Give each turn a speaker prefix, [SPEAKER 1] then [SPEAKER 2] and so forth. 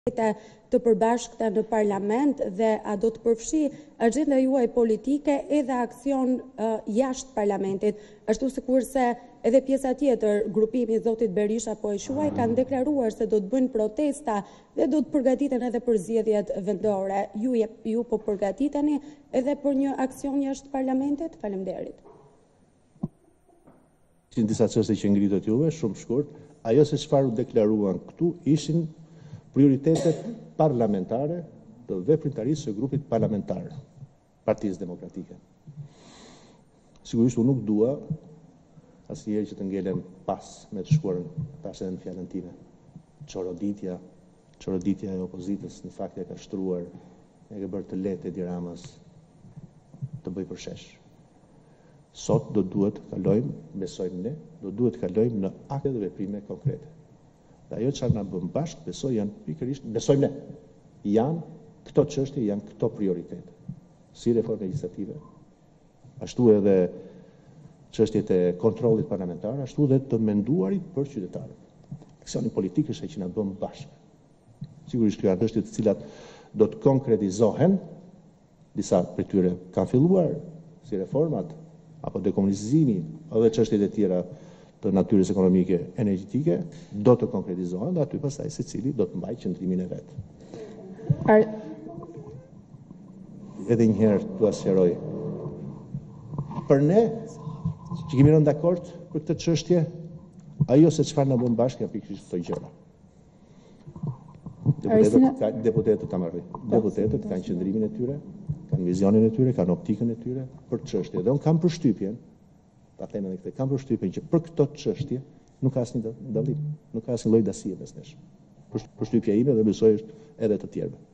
[SPEAKER 1] të përbashkëta në parlament dhe a do të përfshi agjenda juaj politike edhe aksion jashtë parlamentit, ashtu sikurse edhe pjesa tjetër, grupimi i zotit Berisha po e quaj, kanë deklaruar se do të bëjnë protesta dhe do të përgatiten edhe për zgjedhjet vendore. Ju po përgatiteni edhe për një aksion jashtë parlamentit? Faleminderit.
[SPEAKER 2] Ishin disa çështje që ngritët juve, shumë shkurt. Ajo se çfarë u deklaruan këtu ishin prioritetet parlamentare të veprimtarisë së grupit parlamentar, Partisë Demokratike. Sigurisht unë nuk dua asnjëherë që të ngelen pas me të shkuarën, tash edhe në fjalën time. Çoroditja e opozitës në fakt e ka shtruar, e ka bërë të lehtë Edi Ramës të bëjë përshësh. Sot do duhet të kalojmë, besojmë ne, do duhet të kalojmë në akte dhe veprime konkrete. Dhe ajo çfarë na bën bashkë, besoj janë pikërisht, besojmë ne, janë këto çështje, janë këto prioritete. Si reforma legislative, ashtu edhe çështjet e kontrollit parlamentar, ashtu edhe të menduarit për qytetarët. Aksioni politik është ai që na bën bashkë. Sigurisht këto janë çështje të cilat do të konkretizohen, disa prej tyre kanë filluar, si reformat apo dekomunizimi, edhe çështjet e tjera të natyrës ekonomike, energjetike, do të konkretizohen dhe aty pastaj secili do të mbajë qëndrimin e vet. Edhe një herë t'u sqaroj. Për ne, që kemi rënë dakord për këtë çështje, ajo se çfarë na bën bashkë janë pikërisht këto gjëra. Deputetët kanë qëndrimin e tyre, kanë vizionin e tyre, kanë optikën e tyre për çështje. Dhe unë kam përshtypjen, ta them edhe këtë, kam përshtypjen që për këto çështje nuk ka asnjë dallim, nuk ka asnjë lloj dasie mes nesh. Përshtypja ime dhe besoj është edhe të tjerëve.